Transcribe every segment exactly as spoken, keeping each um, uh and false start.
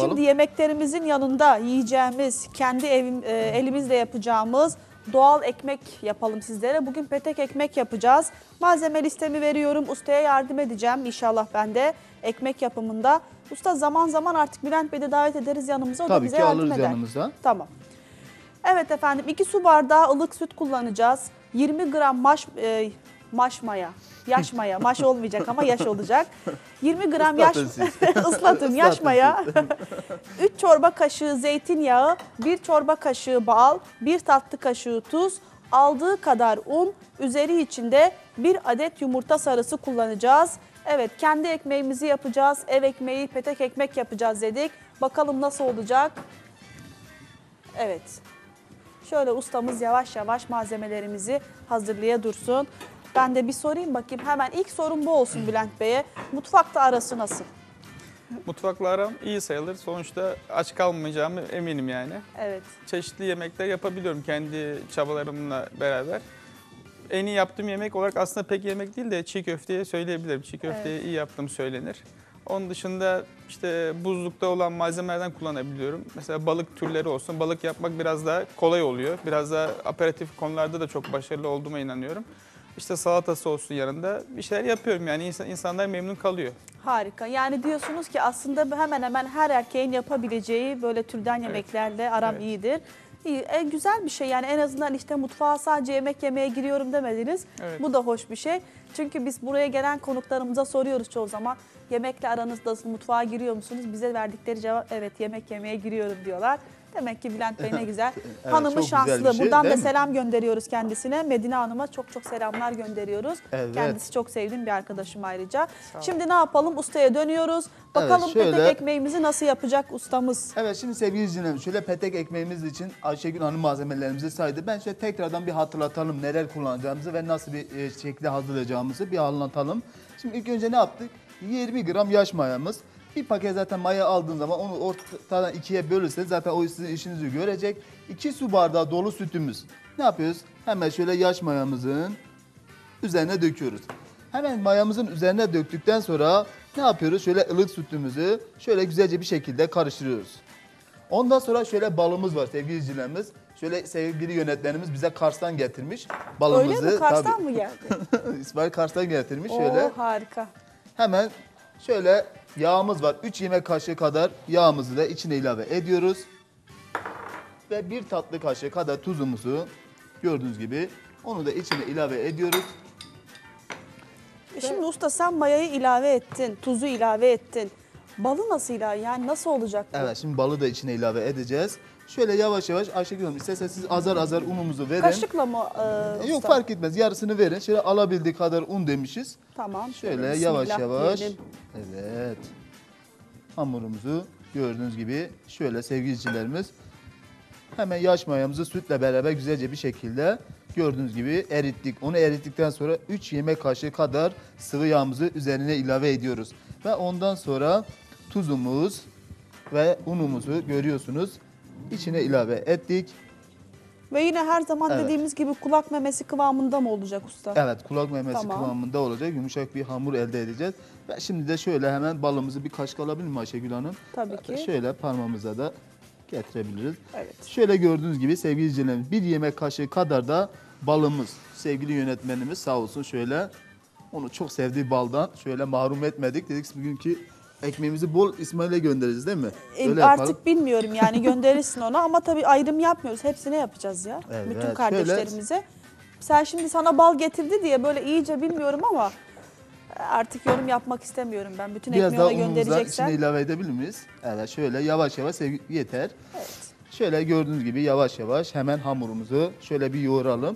yapalım. Şimdi yemeklerimizin yanında yiyeceğimiz, kendi evim, e, elimizle yapacağımız doğal ekmek yapalım sizlere. Bugün petek ekmek yapacağız. Malzeme listemi veriyorum. Ustaya yardım edeceğim inşallah ben de ekmek yapımında. Usta zaman zaman artık Bülent Bey'i de davet ederiz yanımıza. O Tabii da bize ki yardım alırız eder. yanımıza. Tamam. Evet efendim, iki su bardağı ılık süt kullanacağız. yirmi gram maş, e, maş maya, yaş maya, maş olmayacak ama yaş olacak. yirmi gram yaş, ıslatın yaş maya, üç çorba kaşığı zeytinyağı, bir çorba kaşığı bal, bir tatlı kaşığı tuz, aldığı kadar un, üzeri içinde bir adet yumurta sarısı kullanacağız. Evet, kendi ekmeğimizi yapacağız, ev ekmeği, petek ekmek yapacağız dedik. Bakalım nasıl olacak? Evet. Şöyle ustamız yavaş yavaş malzemelerimizi hazırlaya dursun. Ben de bir sorayım bakayım. Hemen ilk sorum bu olsun Bülent Bey'e. Mutfakta arası nasıl? Mutfakla aram iyi sayılır. Sonuçta aç kalmayacağımı eminim yani. Evet. Çeşitli yemekler yapabiliyorum kendi çabalarımla beraber. En iyi yaptığım yemek olarak aslında pek yemek değil de çiğ köfteyi söyleyebilirim. Çiğ köfteyi Evet. iyi yaptığım söylenir. Onun dışında işte buzlukta olan malzemelerden kullanabiliyorum. Mesela balık türleri olsun. Balık yapmak biraz daha kolay oluyor. Biraz daha aperatif konularda da çok başarılı olduğuma inanıyorum. İşte salatası olsun yanında bir şeyler yapıyorum yani insan, insanlar memnun kalıyor. Harika. Yani diyorsunuz ki aslında hemen hemen her erkeğin yapabileceği böyle türden yemeklerle aram Evet. iyidir. İyi, e, güzel bir şey yani en azından işte mutfağa sadece yemek yemeye giriyorum demediniz. Evet. Bu da hoş bir şey. Çünkü biz buraya gelen konuklarımıza soruyoruz çoğu zaman. Yemekle aranız nasıl, mutfağa giriyor musunuz? Bize verdikleri cevap evet yemek yemeye giriyorum diyorlar. Demek ki Bülent Bey ne güzel. Evet, Hanımı çok güzel şanslı. bir şey, Buradan da değil mi? selam gönderiyoruz kendisine. Medine Hanım'a çok çok selamlar gönderiyoruz. Evet. Kendisi çok sevdiğim bir arkadaşım ayrıca. Şimdi ne yapalım? Ustaya dönüyoruz. Bakalım şöyle- petek ekmeğimizi nasıl yapacak ustamız? Evet, şimdi sevgili izleyicilerimiz şöyle petek ekmeğimiz için Ayşegül Hanım malzemelerimizi saydı. Ben şöyle tekrardan bir hatırlatalım neler kullanacağımızı ve nasıl bir e, şekilde hazırlayacağımızı bir anlatalım. Şimdi ilk önce ne yaptık? yirmi gram yaş mayamız. Bir paket zaten maya aldığın zaman onu ortadan ikiye bölürseniz zaten o sizin işinizi görecek. iki su bardağı dolu sütümüz. Ne yapıyoruz? Hemen şöyle yaş mayamızın üzerine döküyoruz. Hemen mayamızın üzerine döktükten sonra ne yapıyoruz? Şöyle ılık sütümüzü şöyle güzelce bir şekilde karıştırıyoruz. Ondan sonra şöyle balımız var sevgili izleyicilerimiz. Şöyle sevgili yönetmenimiz bize Kars'tan getirmiş balımızı. Öyle mi? Kars'tan Tabii. mı geldi? İsmail Kars'tan getirmiş şöyle. Oo, harika. Hemen şöyle yağımız var. üç yemek kaşığı kadar yağımızı da içine ilave ediyoruz. Ve bir tatlı kaşığı kadar tuzumuzu gördüğünüz gibi onu da içine ilave ediyoruz. Şimdi usta sen mayayı ilave ettin, tuzu ilave ettin. Balı nasıl ilave? Yani nasıl olacak bu? Evet, şimdi balı da içine ilave edeceğiz. Şöyle yavaş yavaş Ayşegül Hanım isterseniz siz azar azar unumuzu verin. Kaşıkla mı e, Yok usta? fark etmez, yarısını verin. Şöyle alabildiği kadar un demişiz. Tamam. Şöyle bismillah yavaş yavaş. diyelim. Evet. Hamurumuzu gördüğünüz gibi şöyle sevgilicilerimiz hemen yaş mayamızı sütle beraber güzelce bir şekilde gördüğünüz gibi erittik. Onu erittikten sonra üç yemek kaşığı kadar sıvı yağımızı üzerine ilave ediyoruz. Ve ondan sonra tuzumuz ve unumuzu görüyorsunuz içine ilave ettik. Ve yine her zaman Evet. dediğimiz gibi kulak memesi kıvamında mı olacak usta? Evet, kulak memesi Tamam. kıvamında olacak. Yumuşak bir hamur elde edeceğiz. Ve şimdi de şöyle hemen balımızı bir kaşık alabilir miyim Ayşegül Hanım? Tabii ki. Şöyle parmağımıza da getirebiliriz. Evet. Şöyle gördüğünüz gibi sevgili izleyicilerimiz bir yemek kaşığı kadar da balımız. Sevgili yönetmenimiz sağ olsun şöyle onu çok sevdiği baldan şöyle mahrum etmedik. Dedik bugünkü ekmeğimizi bol İsmail'e göndeririz değil mi? E, Öyle artık yapalım. bilmiyorum yani gönderirsin ona ama tabii ayrım yapmıyoruz. Hepsine yapacağız ya. Evet, Bütün şöyle- kardeşlerimize. Sen şimdi sana bal getirdi diye böyle iyice bilmiyorum ama artık yorum yapmak istemiyorum ben. Bütün Biraz ekmeği daha ona unumuzdan göndereceksen. içine ilave edebilir miyiz? Evet, şöyle yavaş yavaş sevgi- yeter. Evet. Şöyle gördüğünüz gibi yavaş yavaş hemen hamurumuzu şöyle bir yoğuralım.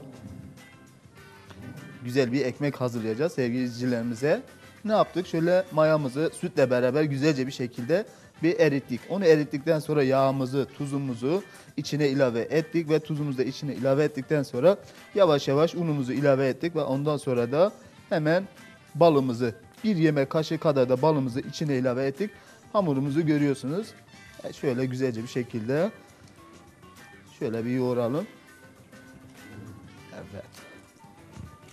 Güzel bir ekmek hazırlayacağız sevgili izleyicilerimize. Ne yaptık? Şöyle mayamızı sütle beraber güzelce bir şekilde bir erittik. Onu erittikten sonra yağımızı, tuzumuzu içine ilave ettik ve tuzumuzu da içine ilave ettikten sonra yavaş yavaş unumuzu ilave ettik ve ondan sonra da hemen balımızı, bir yemek kaşığı kadar da balımızı içine ilave ettik. Hamurumuzu görüyorsunuz. E, Şöyle güzelce bir şekilde şöyle bir yoğuralım. Evet.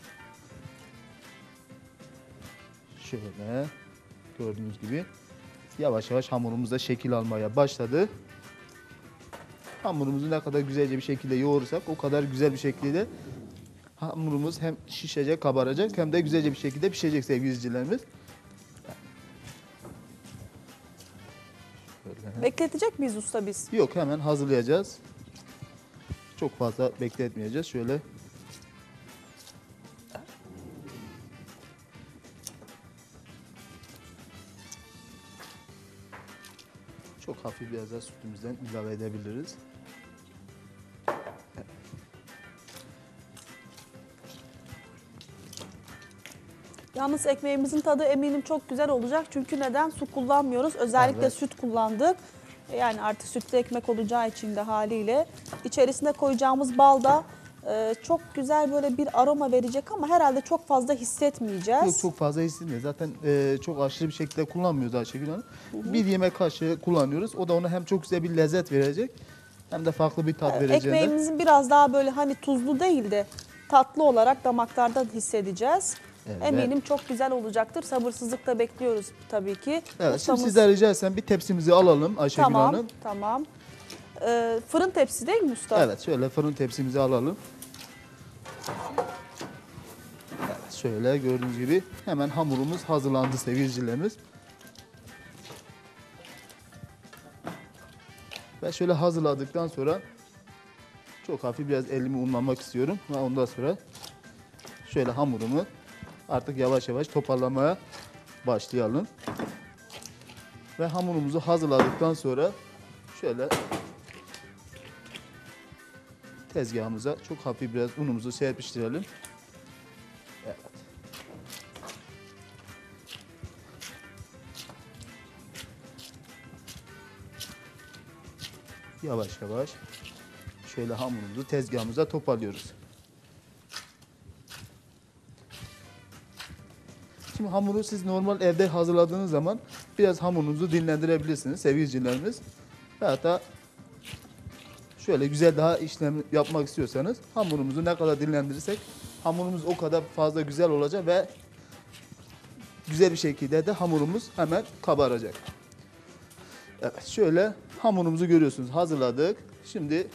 Şöyle gördüğünüz gibi Yavaş yavaş hamurumuz da şekil almaya başladı. Hamurumuzu ne kadar güzelce bir şekilde yoğurursak o kadar güzel bir şekilde hamurumuz hem şişecek, kabaracak hem de güzelce bir şekilde pişecek sevgili izleyicilerimiz. Şöyle. Bekletecek miyiz usta biz? Yok, hemen hazırlayacağız. Çok fazla bekletmeyeceğiz. Şöyle. Çok hafif biraz daha sütümüzden ilave edebiliriz. Yalnız ekmeğimizin tadı eminim çok güzel olacak. Çünkü neden? Su kullanmıyoruz. Özellikle Evet. süt kullandık. Yani artık sütlü ekmek olacağı için de haliyle. İçerisine koyacağımız bal da e, çok güzel böyle bir aroma verecek ama herhalde çok fazla hissetmeyeceğiz. Yok, çok fazla hissetmiyor. Zaten e, çok aşırı bir şekilde kullanmıyoruz Ayşegül Hanım. Bir yemek kaşığı kullanıyoruz. O da ona hem çok güzel bir lezzet verecek hem de farklı bir tat vereceğinden. Ekmeğimizin biraz daha böyle hani tuzlu değil de tatlı olarak damaklarda hissedeceğiz. Evet. Eminim çok güzel olacaktır. Sabırsızlıkla bekliyoruz tabii ki. Evet, Ustamız- şimdi sizden rica etsem bir tepsimizi alalım Ayşegül Tamam, Hanım. tamam. Ee, fırın tepsi değil mi usta? Evet, şöyle fırın tepsimizi alalım. Evet, şöyle gördüğünüz gibi hemen hamurumuz hazırlandı sevgili izleyicilerimiz. Ve şöyle hazırladıktan sonra çok hafif biraz elimi unlamak istiyorum. Ve ondan sonra şöyle hamurumu artık yavaş yavaş toparlamaya başlayalım. Ve hamurumuzu hazırladıktan sonra şöyle tezgahımıza çok hafif biraz unumuzu serpiştirelim. Evet. Yavaş yavaş şöyle hamurumuzu tezgahımıza toparlıyoruz. Şimdi hamuru siz normal evde hazırladığınız zaman biraz hamurunuzu dinlendirebilirsiniz sevgili izleyicilerimiz. Ve hatta şöyle güzel daha işlem yapmak istiyorsanız hamurumuzu ne kadar dinlendirirsek hamurumuz o kadar fazla güzel olacak ve güzel bir şekilde de hamurumuz hemen kabaracak. Evet, şöyle hamurumuzu görüyorsunuz, hazırladık. Şimdi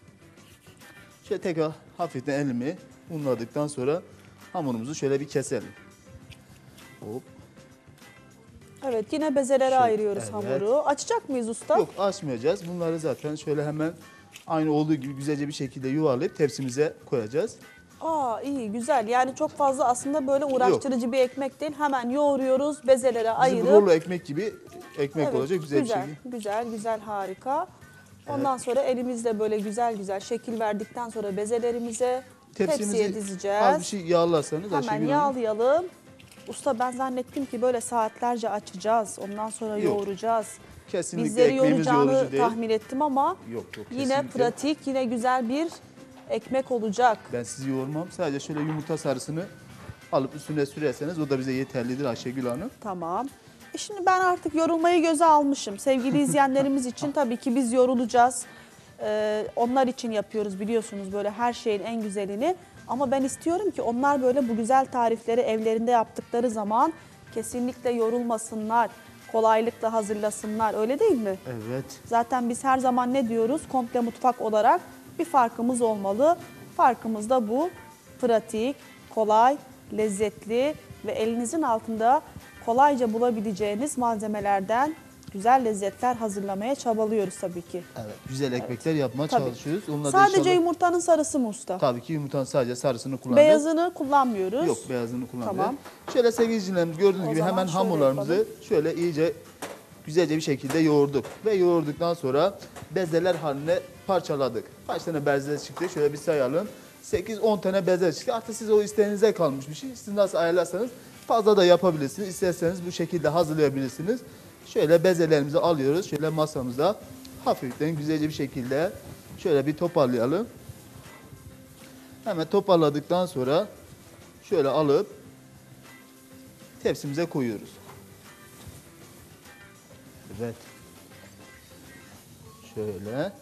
şöyle tekrar hafiften elimi unladıktan sonra hamurumuzu şöyle bir keselim. Hop. Evet, yine bezelere Şöyle, ayırıyoruz evet. hamuru. Açacak mıyız usta? Yok, açmayacağız. Bunları zaten şöyle hemen aynı olduğu gibi güzelce bir şekilde yuvarlayıp tepsimize koyacağız. Aa, iyi, güzel. Yani çok fazla aslında böyle uğraştırıcı bir ekmek değil. Hemen yoğuruyoruz, bezelere Bizim ayırıp. rulo ekmek gibi ekmek Evet, olacak güzel, güzel, bir şekilde. güzel, güzel, harika. Ondan sonra elimizle böyle güzel güzel şekil verdikten sonra bezelerimize tepsiye dizeceğiz. az bir şey yağlarsanız Hemen Ayşegül Hanım. yağlayalım. Usta ben zannettim ki böyle saatlerce açacağız. Ondan sonra Yok. yoğuracağız. Kesinlikle Bizleri ekmeğimiz yoracağını yorucu değil. tahmin ettim ama Yok yok yine kesinlikle. pratik, yine güzel bir ekmek olacak. Ben sizi yoğurmam. Sadece şöyle yumurta sarısını alıp üstüne sürerseniz o da bize yeterlidir Ayşegül Hanım. Tamam. E şimdi ben artık yorulmayı göze almışım. Sevgili izleyenlerimiz için tabii ki biz yorulacağız. Ee, onlar için yapıyoruz biliyorsunuz böyle her şeyin en güzelini. Ama ben istiyorum ki onlar böyle bu güzel tarifleri evlerinde yaptıkları zaman kesinlikle yorulmasınlar, kolaylıkla hazırlasınlar. Öyle değil mi? Evet. Zaten biz her zaman ne diyoruz? Komple mutfak olarak bir farkımız olmalı. Farkımız da bu. Pratik, kolay, lezzetli ve elinizin altında kolayca bulabileceğiniz malzemelerden güzel lezzetler hazırlamaya çabalıyoruz tabii ki. Evet. Güzel ekmekler yapmaya Tabii. çalışıyoruz. Onunla da Sadece inşallah- yumurtanın sarısı mı usta? Tabii ki yumurtanın sadece sarısını kullanacağız. Beyazını kullanmıyoruz. Yok, beyazını kullanacağız. Tamam. Şöyle sevgili izleyicilerimiz gördüğünüz O gibi zaman hemen şöyle hamurlarımızı yapalım. şöyle iyice güzelce bir şekilde yoğurduk. Ve yoğurduktan sonra bezeler haline parçaladık. Kaç tane beze çıktı? Şöyle bir sayalım. sekiz on tane beze çıktı. Artık siz o isteğinize kalmış bir şey. Siz nasıl ayarlarsanız fazla da yapabilirsiniz. İsterseniz bu şekilde hazırlayabilirsiniz. Şöyle bezelerimizi alıyoruz. Şöyle masamıza hafiften güzelce bir şekilde şöyle bir toparlayalım. Hemen toparladıktan sonra şöyle alıp tepsimize koyuyoruz. Evet. Şöyle.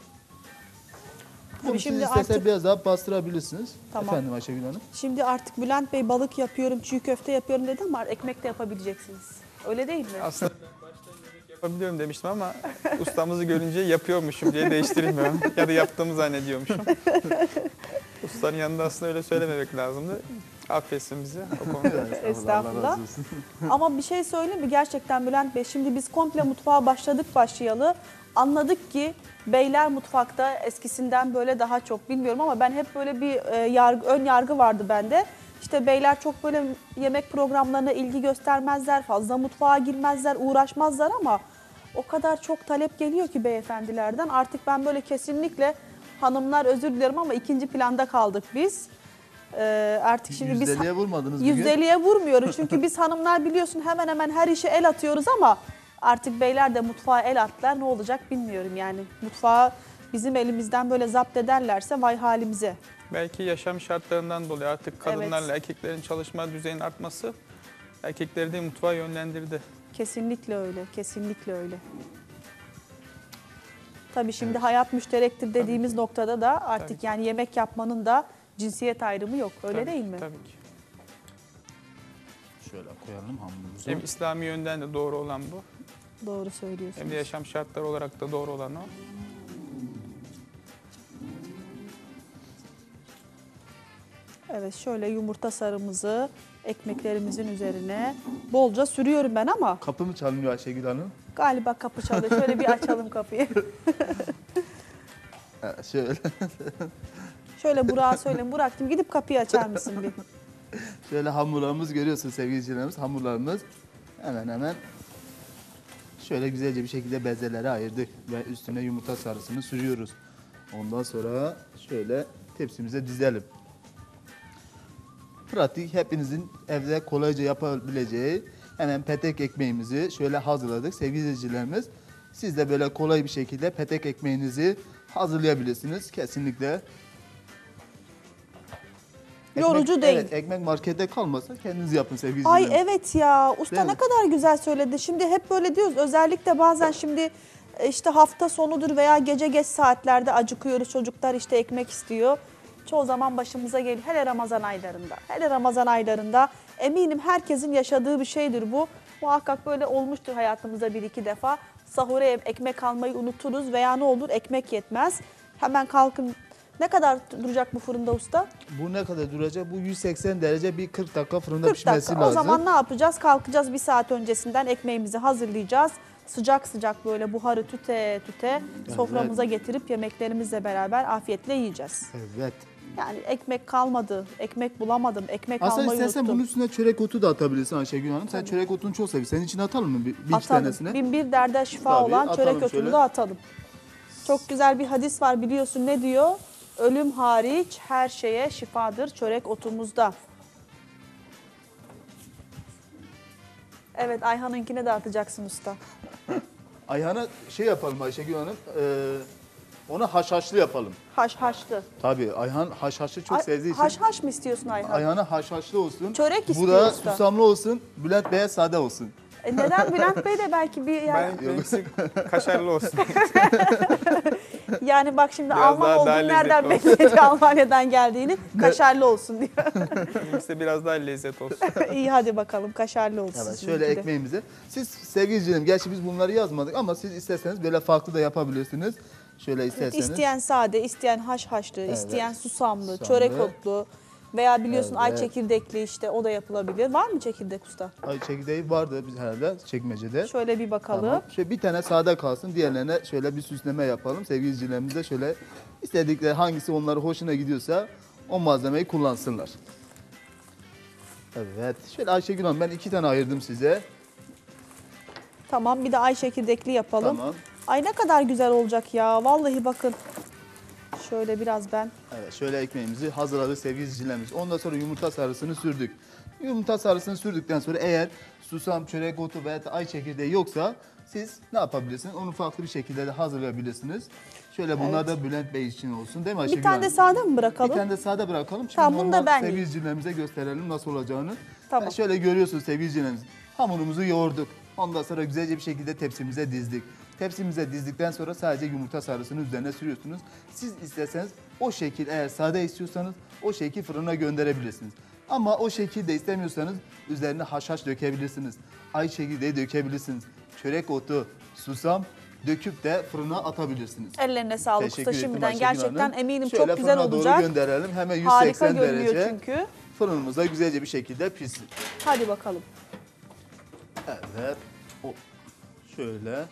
Bunu şimdi siz isterseniz artık- biraz daha bastırabilirsiniz. Tamam. Efendim Ayşegül Hanım. Şimdi artık Bülent Bey balık yapıyorum, çiğ köfte yapıyorum dedi ama ekmek de yapabileceksiniz. Öyle değil mi? Aslında ben baştan Yapabiliyorum demiştim ama ustamızı görünce yapıyormuşum diye değiştirmiyorum. Ya da yaptığımı zannediyormuşum. Ustanın yanında aslında öyle söylememek lazımdı. Affetsin bizi o konuda. Estağfurullah. Allah razı olsun. Ama bir şey söyleyeyim mi? Gerçekten Bülent Bey, şimdi biz komple mutfağa başladık başlayalı. Anladık ki beyler mutfakta eskisinden böyle daha çok, bilmiyorum ama ben hep böyle bir e, yargı, ön yargı vardı bende. İşte beyler çok böyle yemek programlarına ilgi göstermezler, fazla mutfağa girmezler, uğraşmazlar ama o kadar çok talep geliyor ki beyefendilerden. Artık ben böyle kesinlikle, hanımlar özür dilerim ama ikinci planda kaldık biz. Ee, artık şimdi biz Yüzdeliğe vurmadınız bugün. yüzdeliğe vurmuyoruz. Çünkü biz hanımlar biliyorsun hemen hemen her işe el atıyoruz ama artık beyler de mutfağa el attılar. Ne olacak bilmiyorum yani. Mutfağı bizim elimizden böyle zapt ederlerse vay halimize. Belki yaşam şartlarından dolayı artık kadınlarla erkeklerin çalışma düzeyinin artması erkekleri de mutfağa yönlendirdi. Kesinlikle öyle, kesinlikle öyle. Tabii şimdi hayat müşterektir dediğimiz Tabii noktada da artık Tabii ki. yani yemek yapmanın da cinsiyet ayrımı yok. Öyle Tabii değil ki, mi? Tabii ki. Şöyle koyalım hamurumuzu. Hem İslami yönden de doğru olan bu. Doğru söylüyorsunuz. Hem de yaşam şartları olarak da doğru olan o. Evet, şöyle yumurta sarımızı ekmeklerimizin üzerine bolca sürüyorum ben ama Kapı mı çalınıyor Ayşegül Hanım? galiba kapı çalıyor. Şöyle bir açalım kapıyı. Ha, şöyle. Şöyle Burak'a söyleyeyim. Burak'cığım gidip kapıyı açar mısın bir? Şöyle hamurlarımız görüyorsunuz sevgili izleyicilerimiz. Hamurlarımız hemen hemen şöyle güzelce bir şekilde bezelere ayırdık ve üstüne yumurta sarısını sürüyoruz. Ondan sonra şöyle tepsimize dizelim. Pratik, hepinizin evde kolayca yapabileceği hemen petek ekmeğimizi şöyle hazırladık sevgili izleyicilerimiz. Siz de böyle kolay bir şekilde petek ekmeğinizi hazırlayabilirsiniz kesinlikle. Yorucu Ekmek- değil. Evet, ekmek markette kalmasa kendiniz yapın sevgili Ay izleyicilerimiz. evet ya, usta Değil ne mi? kadar güzel söyledi. Şimdi hep böyle diyoruz, özellikle bazen şimdi e, işte hafta sonudur veya gece geç saatlerde acıkıyoruz, çocuklar işte ekmek istiyor. Çoğu zaman başımıza geliyor, hele Ramazan aylarında. Hele Ramazan aylarında eminim herkesin yaşadığı bir şeydir bu. Muhakkak böyle olmuştur hayatımızda bir iki defa. Sahura ekmek almayı unuturuz veya ne olur ekmek yetmez. Hemen kalkın. Ne kadar duracak bu fırında usta? Bu ne kadar duracak? Bu yüz seksen derece bir kırk dakika fırında kırk pişmesi dakika. lazım. O zaman ne yapacağız? Kalkacağız bir saat öncesinden ekmeğimizi hazırlayacağız. Sıcak sıcak böyle buharı tüte tüte soframıza getirip yemeklerimizle beraber afiyetle yiyeceğiz. Evet. Yani ekmek kalmadı, ekmek bulamadım, ekmek Aslında almayı istersen unuttum. bunun üstüne çörek otu da atabilirsin Ayşegül Hanım. Sen Tabii. çörek otunu çok seviyorsun. Senin için atalım mı bir, bir iki Atalım. tanesine? Bin bir derde şifa Tabii, olan atalım çörek otunu şöyle. da atalım. Çok güzel bir hadis var biliyorsun, ne diyor? Ölüm hariç her şeye şifadır çörek otumuzda. Evet, Ayhan'ınkine de atacaksın usta. Ayhan'a şey yapalım Ayşegül Hanım. E, onu haşhaşlı yapalım. Haş haşlı. Tabii Ayhan haşhaşlı çok Ay- sevdiği için. Haş haş mı istiyorsun Ayhan? Ayhan'a haşhaşlı olsun. Çörek Bu istiyor da usta. susamlı olsun. Bülent Bey'e sade olsun. E neden Bülent Bey de belki bir yani, Ben benimkisi kaşarlı olsun. yani bak şimdi Biraz Alman daha- olduğunu daha nereden lezzetli olsun. bekledi Almanya'dan geldiğini? Kaşarlı olsun diyor. Benimkisi biraz daha lezzet olsun. İyi hadi bakalım kaşarlı olsun. Evet, sizinki şöyle de. ekmeğimizi. Siz sevgili izleyicilerim, gerçi biz bunları yazmadık ama siz isterseniz böyle farklı da yapabilirsiniz. Şöyle isterseniz. İsteyen sade, isteyen haş haşlı, Evet. isteyen susamlı, Susamlı. çörek otlu veya biliyorsun ay Evet. çekirdekli, işte o da yapılabilir. Var mı çekirdek usta? Ay çekirdeği vardı biz herhalde çekmecede. Şöyle bir bakalım. Tamam. Şöyle bir tane sade kalsın. Diğerlerine şöyle bir süsleme yapalım. Sevgili izleyicilerimiz de şöyle istedikleri hangisi onları hoşuna gidiyorsa o malzemeyi kullansınlar. Evet. Şöyle Ayşegül Hanım ben iki tane ayırdım size. Tamam, bir de ay çekirdekli yapalım. Tamam. Ay ne kadar güzel olacak ya. Vallahi bakın. Şöyle biraz ben. Evet, şöyle ekmeğimizi hazırladık sevgili izleyicilerimiz. Ondan sonra yumurta sarısını sürdük. Yumurta sarısını sürdükten sonra eğer susam, çörek otu veya ay çekirdeği yoksa siz ne yapabilirsiniz? Onu farklı bir şekilde de hazırlayabilirsiniz. Şöyle bunlar da Bülent Bey için olsun değil mi Ayşegül Bir tane de Hanım? sade mi Bir bırakalım? tane de sade bırakalım. Şimdi Tamam, bunu da normal ben sevgili yiyeyim. izleyicilerimize gösterelim nasıl olacağını. Tamam. Yani şöyle görüyorsunuz sevgili izleyicilerimiz. Hamurumuzu yoğurduk. Ondan sonra güzelce bir şekilde tepsimize dizdik. Tepsimize dizdikten sonra sadece yumurta sarısını üzerine sürüyorsunuz. Siz isterseniz o şekil, eğer sade istiyorsanız o şekil fırına gönderebilirsiniz. Ama o şekilde istemiyorsanız üzerine haşhaş dökebilirsiniz. Ay çekirdeği dökebilirsiniz. Çörek otu, susam döküp de fırına atabilirsiniz. Ellerine sağlık usta Teşekkür ettim şimdiden. Ayşegül Gerçekten Hanım. eminim Şöyle çok güzel fırına olacak. doğru gönderelim. Hemen yüz Harika seksen görünüyor derece çünkü. fırınımızda güzelce bir şekilde pişsin. Hadi bakalım. Evet. O şöyle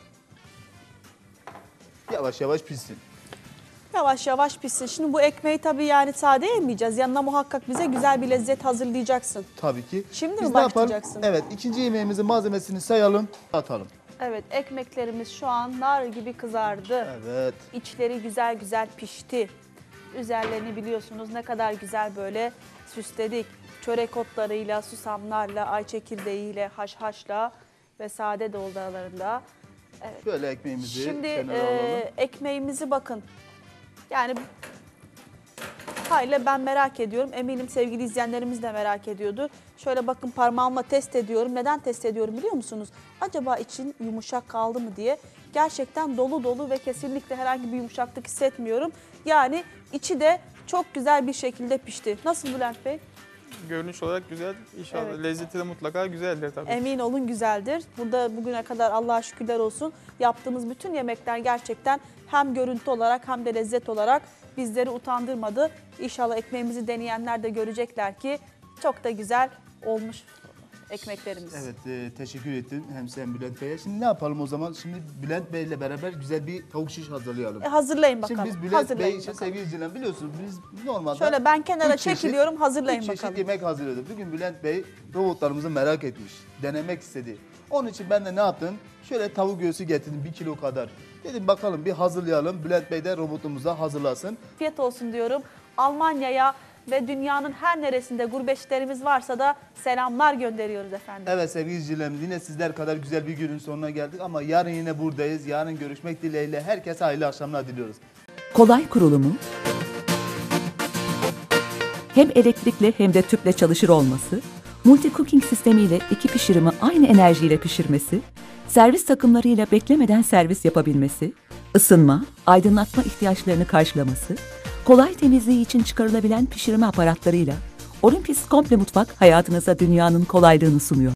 yavaş yavaş pişsin. Yavaş yavaş pişsin. Şimdi bu ekmeği tabii yani sade yemeyeceğiz. Yanına muhakkak bize güzel bir lezzet hazırlayacaksın. Tabii ki. Şimdi Biz mi ne yapalım? başlayacaksın? Evet, ikinci yemeğimizin malzemesini sayalım, atalım. Evet, ekmeklerimiz şu an nar gibi kızardı. Evet. İçleri güzel güzel pişti. Üzerlerini biliyorsunuz ne kadar güzel böyle süsledik. Çörek otlarıyla, susamlarla, ay çekirdeğiyle, haşhaşla ve sade dolmalarında. Evet. Şöyle ekmeğimizi Şimdi kenara e, alalım. ekmeğimizi bakın. Yani hayli ben merak ediyorum. Eminim sevgili izleyenlerimiz de merak ediyordu. Şöyle bakın parmağımla test ediyorum. Neden test ediyorum biliyor musunuz? Acaba için yumuşak kaldı mı diye. Gerçekten dolu dolu ve kesinlikle herhangi bir yumuşaklık hissetmiyorum. Yani içi de çok güzel bir şekilde pişti. Nasıl Bülent Bey? Görünüş olarak güzel. İnşallah Evet. lezzeti de mutlaka güzeldir tabii. Emin olun güzeldir. Burada bugüne kadar Allah'a şükürler olsun yaptığımız bütün yemekler gerçekten hem görüntü olarak hem de lezzet olarak bizleri utandırmadı. İnşallah ekmeğimizi deneyenler de görecekler ki çok da güzel olmuş ekmeklerimiz. Evet, e, teşekkür ettim hem sen Bülent Bey'e. Şimdi ne yapalım o zaman? Şimdi Bülent Bey'le beraber güzel bir tavuk şiş hazırlayalım. E, hazırlayın bakalım. Şimdi biz Bülent hazırlayın Bey için bakalım. sevgili izleyiciler biliyorsunuz biz normalde Şöyle ben kenara üç çeşit- çekiliyorum, hazırlayın üç çeşit bakalım. yemek hazırlıyorduk. Bugün Bülent Bey robotlarımızı merak etmiş, denemek istedi. Onun için ben de ne yaptım? Şöyle tavuk göğsü getirdim bir kilo kadar. Dedim bakalım bir hazırlayalım. Bülent Bey de robotumuza hazırlasın. Afiyet olsun diyorum. Almanya'ya ve dünyanın her neresinde gurbetçilerimiz varsa da selamlar gönderiyoruz efendim. Evet sevgili izleyicilerimiz yine sizler kadar güzel bir günün sonuna geldik ama yarın yine buradayız. Yarın görüşmek dileğiyle herkese hayırlı akşamlar diliyoruz. Kolay kurulumu, hem elektrikli hem de tüple çalışır olması, multi cooking sistemiyle iki pişirimi aynı enerjiyle pişirmesi, servis takımlarıyla beklemeden servis yapabilmesi, ısınma, aydınlatma ihtiyaçlarını karşılaması, kolay temizliği için çıkarılabilen pişirme aparatlarıyla Olympus Komple Mutfak hayatınıza dünyanın kolaylığını sunuyor.